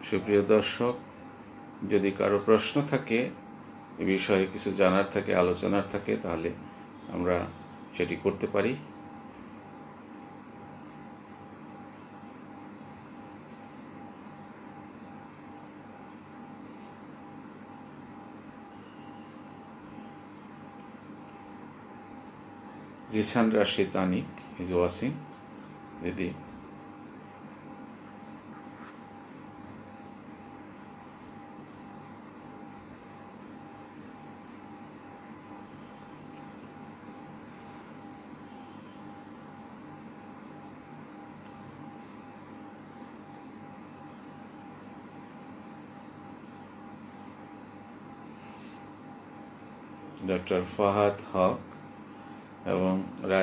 সুপ্রিয় দর্শক, যদি কারো প্রশ্ন থাকে, এ বিষয়ে কিছু জানার থাকে, আলোচনার থাকে, তাহলে আমরা সেটি করতে পারি। Zishan Rashid Anik is watching didi. Doctor Fahad Haque এবং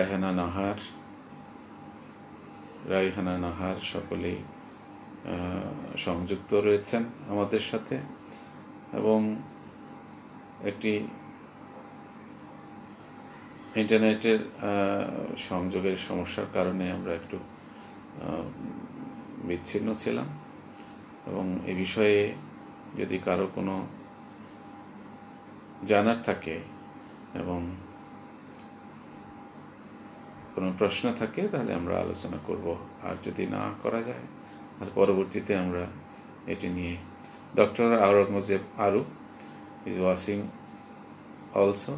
রায়হানা নাহার সকলেই সংযুক্ত রয়েছেন আমাদের সাথে, এবং একটি ইন্টারনেটের সংযোগের সমস্যার কারণে আমরা একটু বিচ্ছিন্ন ছিলাম। এবং এ বিষয়ে যদি কারো কোনো জানার থাকে এবং কোনো প্রশ্ন থাকে, তাহলে আমরা আলোচনা করব। আর যদি না করা যায়, তাহলে পরবর্তীতে আমরা এটি নিয়ে doctor Aurangzeb Aru is watching also.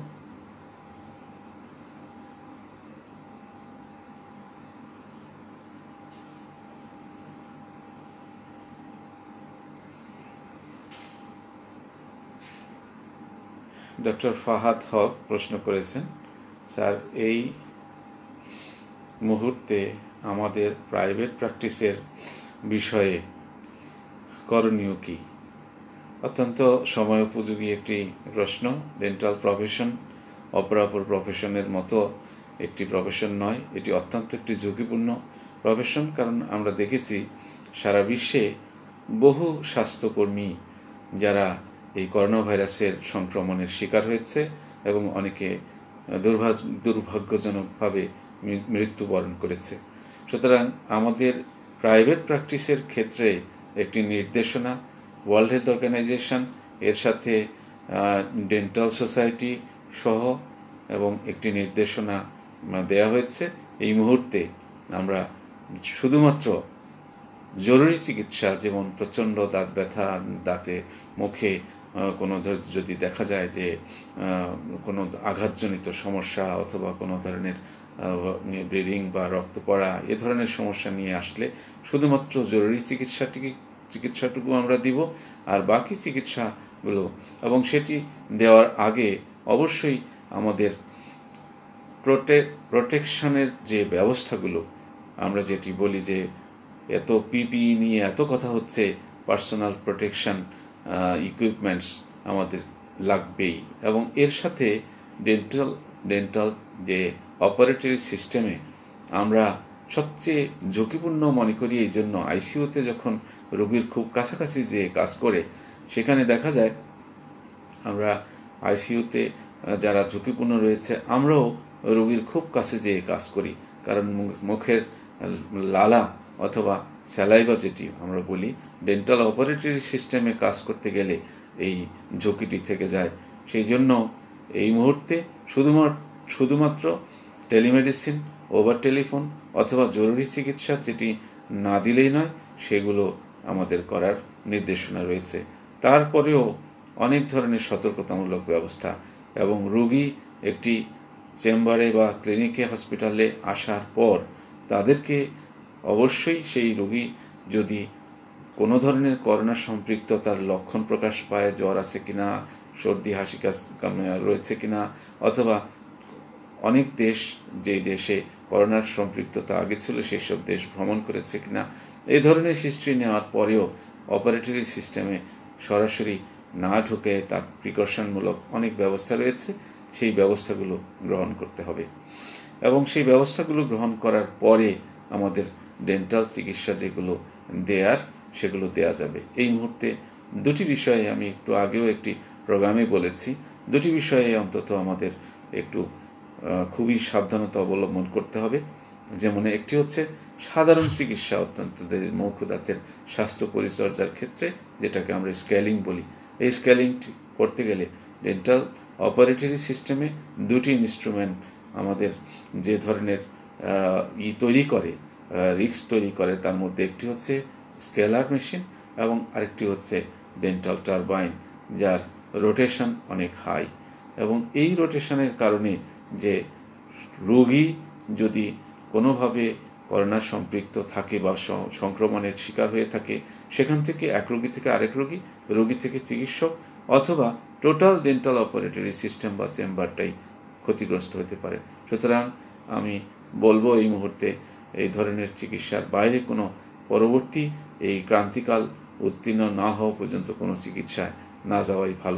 Doctor Fahad Haque প্রশ্ন করেছেন, স্যার, এই মুহূর্তে আমাদের প্রাইভেট প্র্যাকটিসের বিষয়ে করণীয় কি? অত্যন্ত সময়োপযোগী একটি প্রশ্ন। ডেন্টাল প্রফেশন অপরাপর প্রফেশনের মতো একটি প্রফেশন নয়, এটি অত্যন্ত একটি ঝুঁকিপূর্ণ প্রফেশন। কারণ আমরা দেখেছি সারা বিশ্বে বহু স্বাস্থ্যকর্মী যারা এই করোনা ভাইরাসের সংক্রমণের শিকার হয়েছে এবং অনেকে দুর্ভাগ্যজনকভাবে মৃত্যুবরণ করেছে। সুতরাং আমাদের প্রাইভেট প্র্যাকটিসের ক্ষেত্রে একটি নির্দেশনা ওয়ার্ল্ড হেলথ অর্গানাইজেশন, এর সাথে ডেন্টাল সোসাইটি সহ এবং একটি নির্দেশনা দেয়া হয়েছে। এই মুহূর্তে আমরা শুধুমাত্র জরুরি চিকিৎসা, যেমন প্রচণ্ড দাঁত ব্যথা, দাঁতে মুখে কোনো যদি দেখা যায় যে কোনো আঘাতজনিত সমস্যা অথবা কোনো ধরনের ব্লিডিং বা রক্ত পড়া, এ ধরনের সমস্যা নিয়ে আসলে শুধুমাত্র জরুরি চিকিৎসাটুকু আমরা দিব, আর বাকি চিকিৎসাগুলো, এবং সেটি দেওয়ার আগে অবশ্যই আমাদের প্রোটেকশনের যে ব্যবস্থাগুলো, আমরা যেটি বলি যে এত পিপিই নিয়ে এত কথা হচ্ছে, পার্সোনাল প্রোটেকশন ইকুইপমেন্টস আমাদের লাগবেই। এবং এর সাথে ডেন্টাল যে অপারেটরি সিস্টেমে আমরা সবচেয়ে ঝুঁকিপূর্ণ মনে করি এই জন্য, আইসিইউতে যখন রোগীর খুব কাছাকাছি যে কাজ করে, সেখানে দেখা যায় আমরা আইসিইউতে যারা ঝুঁকিপূর্ণ রয়েছে, আমরাও রোগীর খুব কাছে যেয়ে কাজ করি। কারণ মুখের লালা অথবা স্যালাইভা যেটি আমরা বলি, ডেন্টাল অপারেটরি সিস্টেমে কাজ করতে গেলে এই ঝুঁকিটি থেকে যায়। সেই জন্য এই মুহূর্তে শুধুমাত্র টেলিমেডিসিন, ওভার টেলিফোন অথবা জরুরি চিকিৎসা যেটি না দিলেই নয়, সেগুলো আমাদের করার নির্দেশনা রয়েছে। তারপরেও অনেক ধরনের সতর্কতামূলক ব্যবস্থা, এবং রোগী একটি চেম্বারে বা ক্লিনিকে, হসপিটালে আসার পর তাদেরকে অবশ্যই সেই রোগী যদি কোনো ধরনের করোনা সম্পৃক্ততার লক্ষণ প্রকাশ পায়, জ্বর আছে কিনা, সর্দি হাসি কাশ রয়েছে কিনা, অথবা অনেক দেশ, যে দেশে করোনার সম্পৃক্ততা আগে ছিল সেই সব দেশ ভ্রমণ করেছে কিনা, এই ধরনের হিস্ট্রি নেওয়ার পরেও অপারেটরি সিস্টেমে সরাসরি না ঢুকে তার প্রিকশনমূলক অনেক ব্যবস্থা রয়েছে, সেই ব্যবস্থাগুলো গ্রহণ করতে হবে। এবং সেই ব্যবস্থাগুলো গ্রহণ করার পরে আমাদের ডেন্টাল চিকিৎসা যেগুলো দেয়ার, সেগুলো দেয়া যাবে। এই মুহূর্তে দুটি বিষয়ে আমি একটু আগেও একটি প্রোগ্রামে বলেছি, দুটি বিষয়ে অন্তত আমাদের একটু খুবই সাবধানতা অবলম্বন করতে হবে। যেমন একটি হচ্ছে সাধারণ চিকিৎসা, অত্যন্ত মুখ ও দাঁতের স্বাস্থ্য পরিচর্যার ক্ষেত্রে যেটাকে আমরা স্কেলিং বলি। এই স্কেলিংটি করতে গেলে ডেন্টাল অপারেটরি সিস্টেমে দুটি ইনস্ট্রুমেন্ট আমাদের যে ধরনের তৈরি করে, রিস্ক তৈরি করে, তার মধ্যে একটি হচ্ছে স্কেলার মেশিন এবং আরেকটি হচ্ছে ডেন্টাল টারবাইন, যার রোটেশন অনেক হাই। এবং এই রোটেশনের কারণে যে রোগী যদি কোনোভাবে করোনা সম্পৃক্ত থাকে বা সংক্রমণের শিকার হয়ে থাকে, সেখান থেকে এক রোগী থেকে আরেক রোগী থেকে চিকিৎসক, অথবা টোটাল ডেন্টাল অপারেটরি সিস্টেম বা চেম্বারটাই ক্ষতিগ্রস্ত হতে পারে। সুতরাং আমি বলবো এই মুহূর্তে এই ধরনের চিকিৎসার বাইরে কোনো পরবর্তী এই ক্রান্তিকাল উত্তীর্ণ না হওয়া পর্যন্ত কোনো চিকিৎসায় না যাওয়াই ভালো।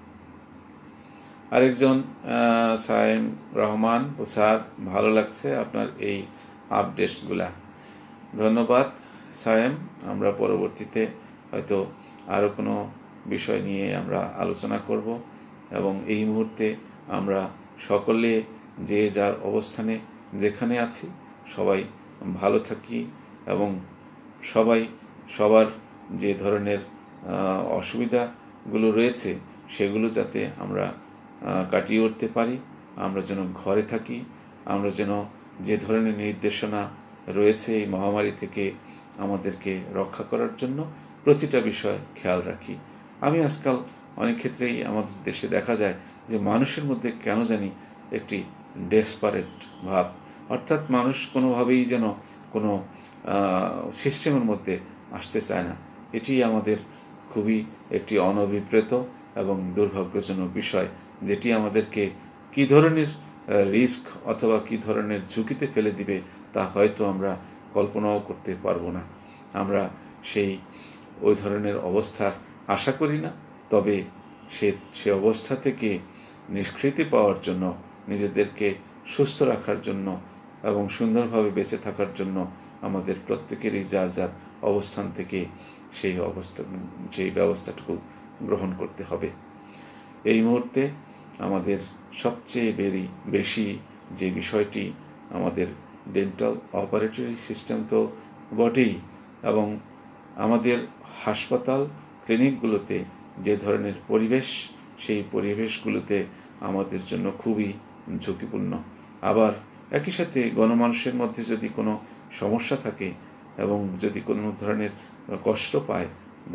আরেকজন সায়েম রহমান, স্যার ভালো লাগছে আপনার এই আপডেটসগুলা। ধন্যবাদ সায়েম। আমরা পরবর্তীতে হয়তো আরও কোনো বিষয় নিয়ে আমরা আলোচনা করব, এবং এই মুহূর্তে আমরা সকলে যে যার অবস্থানে যেখানে আছি সবাই ভালো থাকি, এবং সবার যে ধরনের অসুবিধাগুলো রয়েছে সেগুলো যাতে আমরা কাটিয়ে উঠতে পারি। আমরা যেন ঘরে থাকি, আমরা যেন যে ধরনের নির্দেশনা রয়েছে এই মহামারী থেকে আমাদেরকে রক্ষা করার জন্য প্রতিটা বিষয় খেয়াল রাখি। আমি আজকাল অনেক ক্ষেত্রেই আমাদের দেশে দেখা যায় যে মানুষের মধ্যে কেন জানি একটি ডেসপারেট ভাব, অর্থাৎ মানুষ কোনোভাবেই যেন কোনো সিস্টেমের মধ্যে আসতে চায় না। এটি আমাদের খুবই একটি অনভিপ্রেত এবং দুর্ভাগ্যজনক বিষয়, যেটি আমাদেরকে কী ধরনের রিস্ক অথবা কী ধরনের ঝুঁকিতে ফেলে দিবে তা হয়তো আমরা কল্পনাও করতে পারবো না। আমরা ওই ধরনের অবস্থার আশা করি না, তবে সে অবস্থা থেকে নিষ্কৃতি পাওয়ার জন্য, নিজেদেরকে সুস্থ রাখার জন্য এবং সুন্দরভাবে বেঁচে থাকার জন্য আমাদের প্রত্যেকেরই যার যার অবস্থান থেকে সেই ব্যবস্থাটুকু গ্রহণ করতে হবে। এই মুহূর্তে আমাদের সবচেয়ে বেশি যে বিষয়টি, আমাদের ডেন্টাল অপারেটরি সিস্টেম তো বটেই, এবং আমাদের হাসপাতাল ক্লিনিকগুলোতে যে ধরনের পরিবেশ, সেই পরিবেশগুলোতে আমাদের জন্য খুবই ঝুঁকিপূর্ণ। আবার একই সাথে গণমানুষের মধ্যে যদি কোনো সমস্যা থাকে এবং যদি কোনো ধরনের কষ্ট পায়,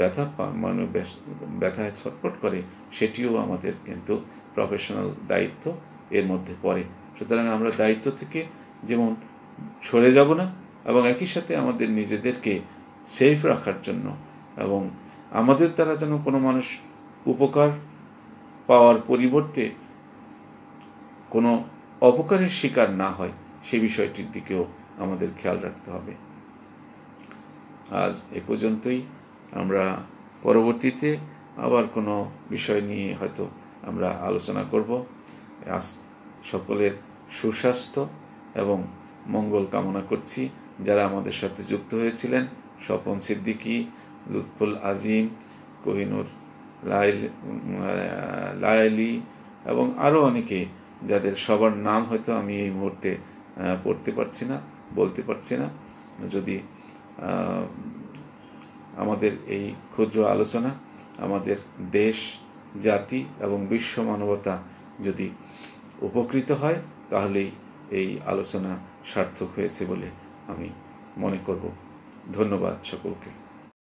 ব্যথায় ছটফট করে, সেটিও আমাদের কিন্তু প্রফেশনাল দায়িত্ব এর মধ্যে পড়ে। সুতরাং আমরা দায়িত্ব থেকে যেমন সরে যাব না, এবং একই সাথে আমাদের নিজেদেরকে সেফ রাখার জন্য এবং আমাদের দ্বারা যেন কোনো মানুষ উপকার পাওয়ার পরিবর্তে কোনো অপকারের শিকার না হয়, সেই বিষয়টির দিকেও আমাদের খেয়াল রাখতে হবে। আজ এ পর্যন্তই। আমরা পরবর্তীতে আবার কোনো বিষয় নিয়ে হয়তো আমরা আলোচনা করব। আজ সকলের সুস্বাস্থ্য এবং মঙ্গল কামনা করছি। যারা আমাদের সাথে যুক্ত হয়েছিলেন, স্বপন সিদ্দিকী, লুৎফুল আজিম, কোহিনুর লায়লি এবং আরও অনেকে, যাদের সবার নাম হয়তো আমি এই মুহূর্তে বলতে পারছি না। যদি আমাদের এই ক্ষুদ্র আলোচনা আমাদের দেশ, জাতি এবং বিশ্ব মানবতা যদি উপকৃত হয়, তাহলেই এই আলোচনা সার্থক হয়েছে বলে আমি মনে করব। ধন্যবাদ সকলকে।